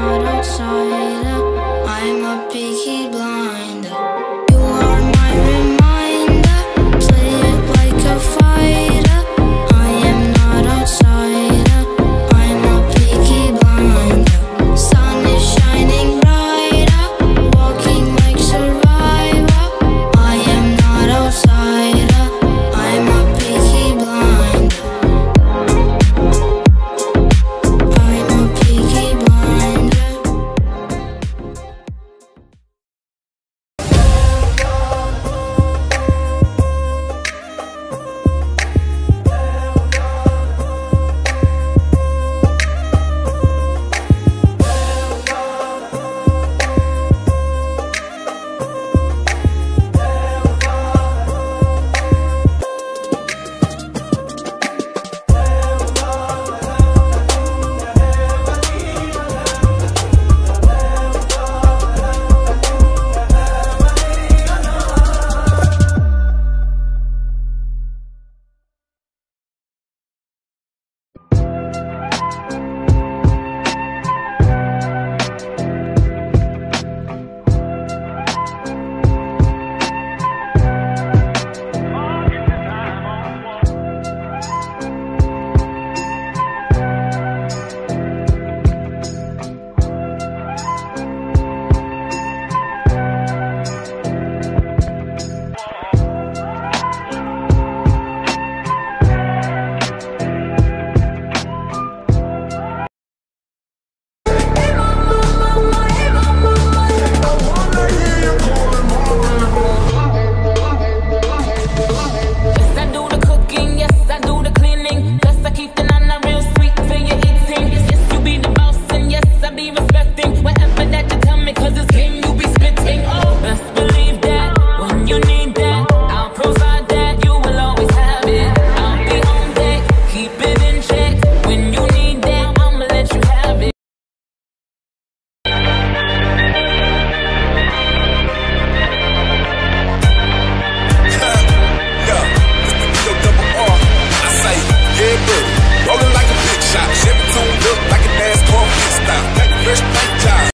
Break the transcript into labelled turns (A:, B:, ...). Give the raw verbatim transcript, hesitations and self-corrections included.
A: not outsider, I'm a peaky blinder. You are my reminder, play it like a fighter. I am not outsider, I'm a peaky blinder. Sun is shining brighter, walking like survivor. I am not outsider, I'm a peaky blinder. I'm a peaky blinder.
B: Rolling like a big shot, Chevy tuned up like a NASCAR pit stop. Fresh paint job.